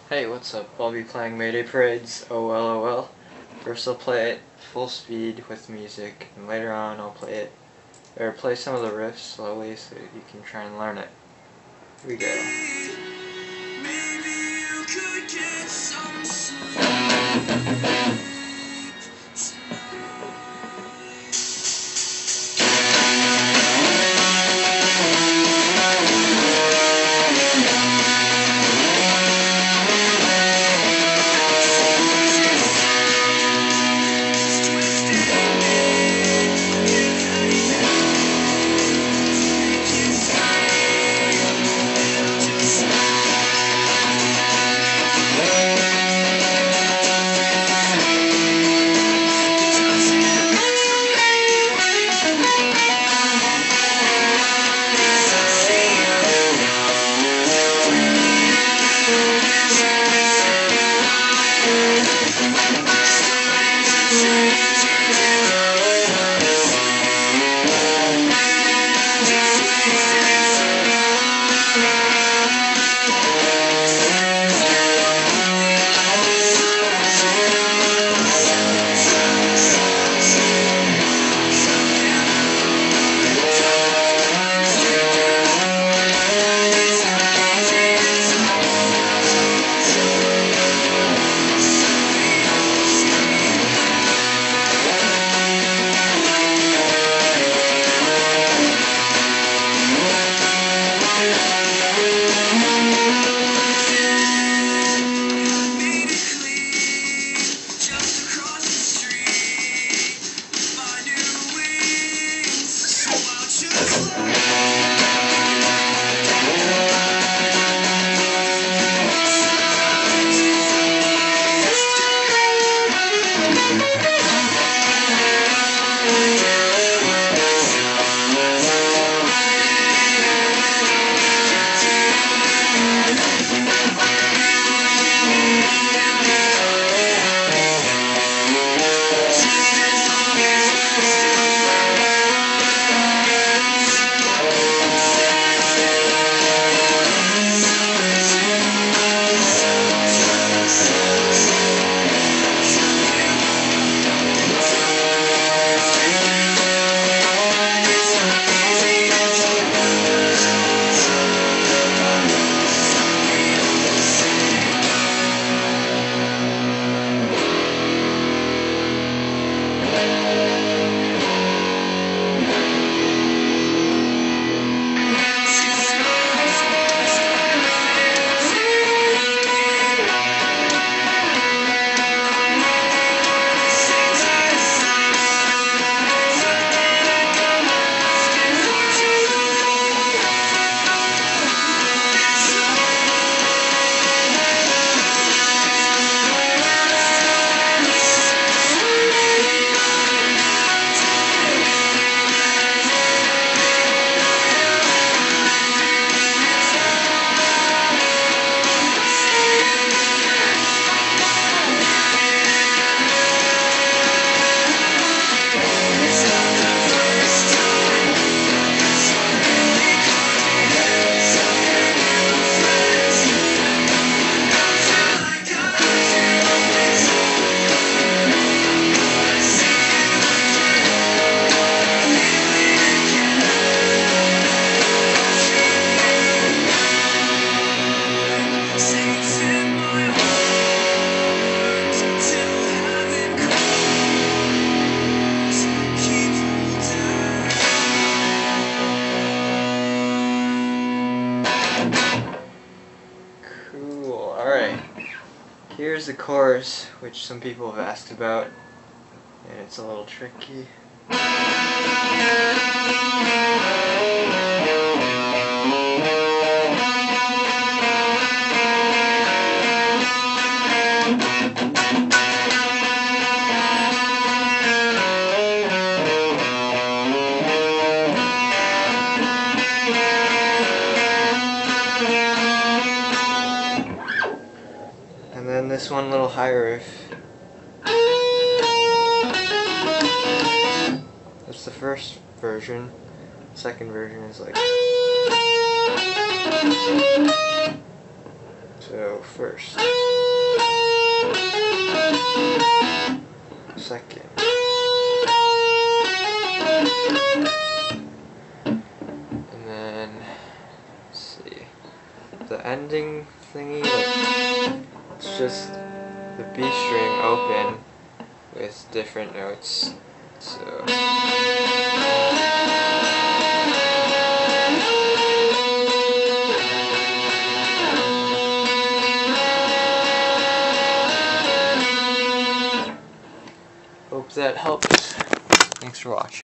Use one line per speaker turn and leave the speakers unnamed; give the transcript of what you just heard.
Hey, what's up? I'll be playing Mayday Parade's OLOL. First I'll play it full speed with music, and later on I'll play some of the riffs slowly so you can try and learn it. Here we go.
Maybe you could get some sleep.
Cool, alright. Here's the chorus, which some people have asked about, and it's a little tricky. And then this one little high riff. That's the first version. Second version is like So first, second, and then let's see, the ending thingy, like, it's just the B string open with different notes. So hope that helps. Thanks for watching.